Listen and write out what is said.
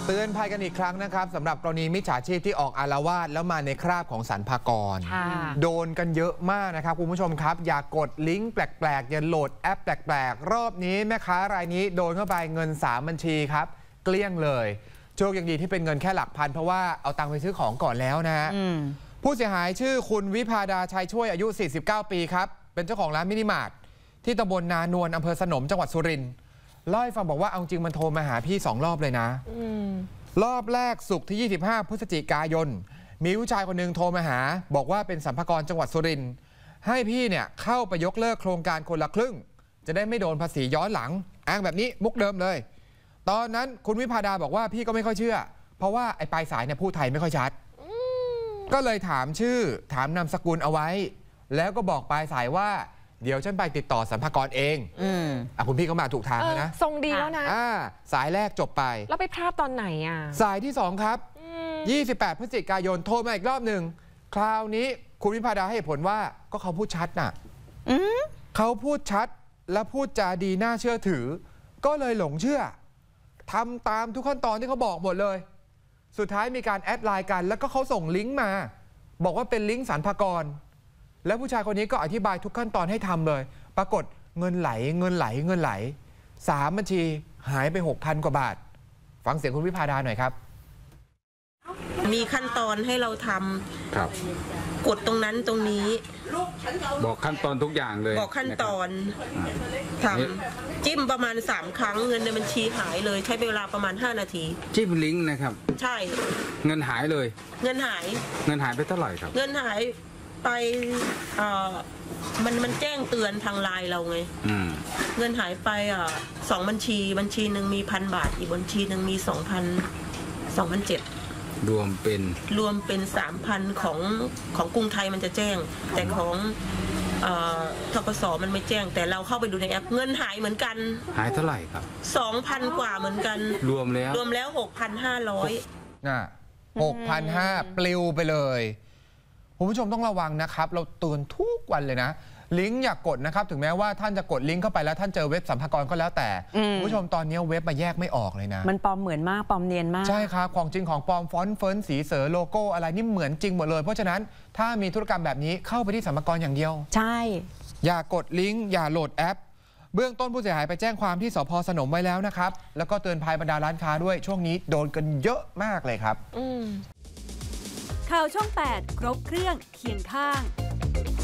เตือนภัยกันอีกครั้งนะครับสำหรับกรณีมิจฉาชีพที่ออกอาละวาดแล้วมาในคราบของสรรพากรโดนกันเยอะมากนะครับคุณผู้ชมครับอย่ากดลิงก์แปลกๆอย่าโหลดแอปแปลกๆรอบนี้แม่ค้ารายนี้โดนเข้าไปเงิน3 บัญชีครับเกลี้ยงเลยโชคยังดีที่เป็นเงินแค่หลักพันเพราะว่าเอาตังค์ไปซื้อของก่อนแล้วนะฮะผู้เสียหายชื่อคุณวิภาดาชัยช่วยอายุ49 ปีครับเป็นเจ้าของร้านมินิมาร์ทที่ตำบลนานวลอำเภอสนมจังหวัดสุรินทร์เล่าให้ฟังบอกว่าเอาจริงมันโทรมาหาพี่2 รอบเลยนะรอบแรกศุกร์ที่25 พฤศจิกายนมีผู้ชายคนหนึ่งโทรมาหาบอกว่าเป็นสรรพากรจังหวัดสุรินทร์ให้พี่เนี่ยเข้าไปยกเลิกโครงการคนละครึ่งจะได้ไม่โดนภาษีย้อนหลังอ้างแบบนี้มุกเดิมเลยตอนนั้นคุณวิภาดาบอกว่าพี่ก็ไม่ค่อยเชื่อเพราะว่าไอ้ปลายสายเนี่ยพูดไทยไม่ค่อยชัดก็เลยถามชื่อถามนามสกุลเอาไว้แล้วก็บอกปลายสายว่าเดี๋ยวฉันไปติดต่อสรรพากรเองคุณพี่เขามาถูกทางแล้วนะทรงดีแล้วนะสายแรกจบไปแล้วไปพลาดตอนไหนสายที่2ครับ28 พฤศจิกายนโทรมาอีกรอบหนึ่งคราวนี้คุณวิภาดาให้ผลว่าก็เขาพูดชัดน่ะเขาพูดชัดและพูดจาดีน่าเชื่อถือก็เลยหลงเชื่อทำตามทุกขั้นตอนที่เขาบอกหมดเลยสุดท้ายมีการแอดไลน์กันแล้วก็เขาส่งลิงก์มาบอกว่าเป็นลิงก์สรรพากรแล้วผู้ชายคนนี้ก็อธิบายทุกขั้นตอนให้ทำเลยปรากฏเงินไหล3 บัญชีหายไป 6,000 กว่าบาทฟังเสียงคุณวิภาดาหน่อยครับมีขั้นตอนให้เราทำครับกดตรงนั้นตรงนี้บอกขั้นตอนทุกอย่างเลยบอกขั้นตอนทำจิ้มประมาณ3 ครั้งเงินในบัญชีหายเลยใช้เวลาประมาณ5 นาทีจิ้มลิงก์นะครับใช่เงินหายเลยเงินหายไปเท่าไหร่ครับเงินหายไปมันแจ้งเตือนทางไลน์เราไงเงินหายไป2 บัญชีหนึ่งมี1,000 บาทอีกบัญชีหนึ่งมี2,700รวมเป็น 3,000 ของกรุงไทยมันจะแจ้งแต่ของธกส.มันไม่แจ้งแต่เราเข้าไปดูในแอปเงินหายเหมือนกันหายเท่าไหร่ครับ 2,000 กว่าเหมือนกันรวมแล้ว 6,500 6,500 ปลิวไปเลยคุณผู้ชมต้องระวังนะครับเราเตือนทุกวันเลยนะลิงก์อย่ากดนะครับถึงแม้ว่าท่านจะกดลิงก์เข้าไปแล้วท่านเจอเว็บสรรพากรก็แล้วแต่คุณผู้ชมตอนนี้เว็บมาแยกไม่ออกเลยนะมันปลอมเหมือนมากปลอมเนียนมากใช่ครับของจริงของปลอมฟอนต์เฟิร์นสีเสือโลโก้อะไรนี่เหมือนจริงหมดเลยเพราะฉะนั้นถ้ามีธุรกรรมแบบนี้เข้าไปที่สรรพากรอย่างเดียวใช่อย่ากดลิงก์อย่าโหลดแอปเบื้องต้นผู้เสียหายไปแจ้งความที่สภ.สนมไว้แล้วนะครับแล้วก็เตือนภัยบรรดาร้านค้าด้วยช่วงนี้โดนกันเยอะมากเลยครับข่าวช่อง 8 ครบเครื่องเคียงข้าง